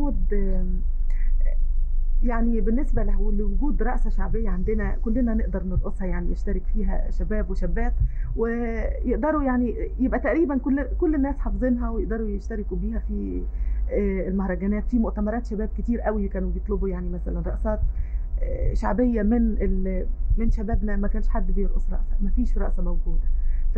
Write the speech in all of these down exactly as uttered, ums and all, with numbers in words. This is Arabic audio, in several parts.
محمود، آم، يعني بالنسبة له- لوجود رقصة شعبية عندنا كلنا نقدر نرقصها، يعني يشترك فيها شباب وشابات ويقدروا يعني يبقى تقريبا كل كل الناس حافظينها ويقدروا يشتركوا بيها في آه، المهرجانات، في مؤتمرات شباب كتير قوي كانوا بيطلبوا يعني مثلا رقصات آه، شعبية من ال... من شبابنا. ما كانش حد بيرقص رقصة، ما فيش رقصة موجودة.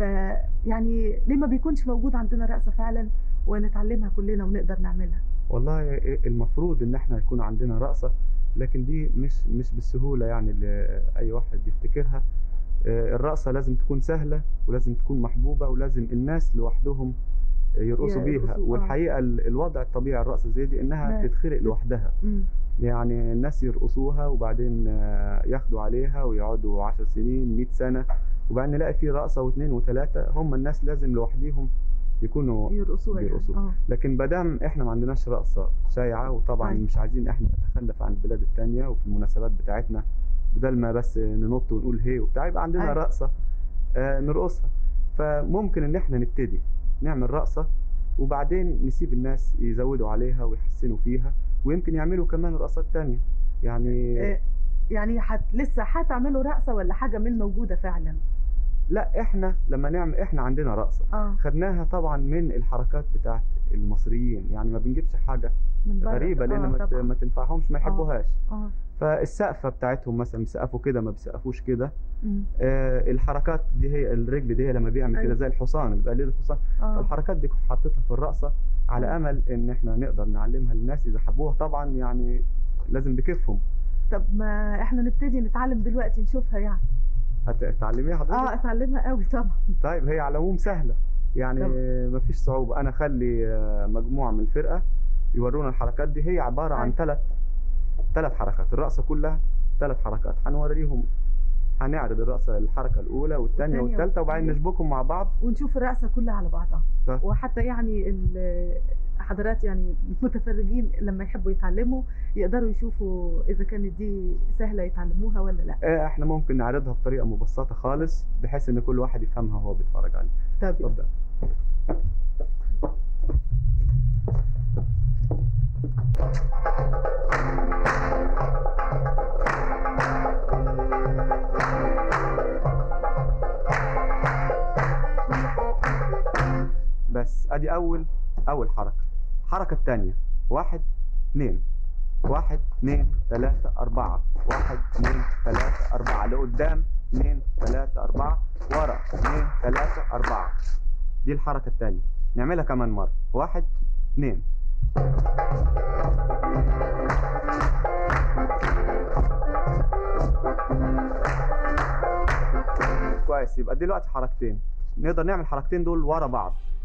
فيعني ليه ما بيكونش موجود عندنا رقصة فعلا ونتعلمها كلنا ونقدر نعملها؟ والله المفروض ان احنا يكون عندنا رقصة، لكن دي مش مش بالسهولة يعني اللي اي واحد يفتكرها. آه، الرقصة لازم تكون سهلة، ولازم تكون محبوبة، ولازم الناس لوحدهم يرقصوا بيها. يرقصوا اه. والحقيقة ال- الوضع الطبيعي الرقصة زي دي انها ما تتخلق لوحدها. مم. يعني الناس يرقصوها وبعدين آه، ياخدوا عليها ويقعدوا عشر سنين مئة سنة، وبعدين نلاقي في رقصة واثنين وثلاثة هم الناس لازم لوحديهم يكونوا يرقصوها يعني بيرقصوا. اه. لكن مادام احنا ما عندناش رقصة شائعة، وطبعا طيب. مش عايزين احنا نتخلف عن البلاد التانية وفي المناسبات بتاعتنا، بدل ما بس ننط ونقول هي وبتاع، يبقى عندنا ايوه. رقصة آه، نرقصها. فممكن ان احنا نبتدي نعمل رقصة، وبعدين نسيب الناس يزودوا عليها ويحسنوا فيها، ويمكن يعملوا كمان رقصات تانية يعني. آه، يعني حت... لسه هتعملوا رقصة ولا حاجة من الموجودة فعلا؟ لا، احنا لما نعمل احنا عندنا رقصة اه. خدناها طبعا من الحركات بتاعت المصريين، يعني ما بنجيبش حاجة من بره غريبة لان اه ما ت- طبعا. ما تنفعهمش، ما اه يحبوهاش. اه. فالسقفة بتاعتهم مثلا بيسقفوا كده ما بيسقفوش كده. مم. آه الحركات دي هي الرجل دي هي لما بيعمل كده ايوه. زي الحصان اللي بقى ليه الحصان. اه. فالحركات دي كنت حاططها في الرقصة على ايوه. امل ان احنا نقدر نعلمها للناس اذا حبوها، طبعا يعني لازم بكيفهم. طب ما احنا نبتدي نتعلم دلوقتي نشوفها يعني. هتعلميها اه حضرتك؟ اتعلمها قوي طبعا. طيب هي على العموم سهلة يعني، طب مفيش صعوبة. أنا أخلي آه، مجموعة من الفرقة يورونا الحركات دي. هي عبارة عن ايوه. ثلاث ثلاث حركات، الرقصة كلها ثلاث حركات. هنوريهم، هنعرض الرقصة الحركة الأولى والثانية والتانية والثالثة، وبعدين ايوه. نشبكهم مع بعض. ونشوف الرقصة كلها على بعضها. ف- وحتى يعني ال- حضرات يعني المتفرجين لما يحبوا يتعلموا يقدروا يشوفوا إذا كانت دي سهلة يتعلموها ولا لا. آه، احنا ممكن نعرضها بطريقة مبسطة خالص بحيث إن كل واحد يفهمها وهو بيتفرج عليها. طب يلا. اتفضل. بس ادي اول اول حركة. الحركة الثانية: واحد اثنين، واحد اثنين ثلاثة أربعة، واحد اثنين ثلاثة أربعة، لقدام اثنين ثلاثة أربعة، ورا اثنين ثلاثة أربعة. دي الحركة الثانية. نعملها كمان مرة: واحد اثنين. كويس، يبقى دلوقتي حركتين. نقدر نعمل حركتين دول ورا بعض.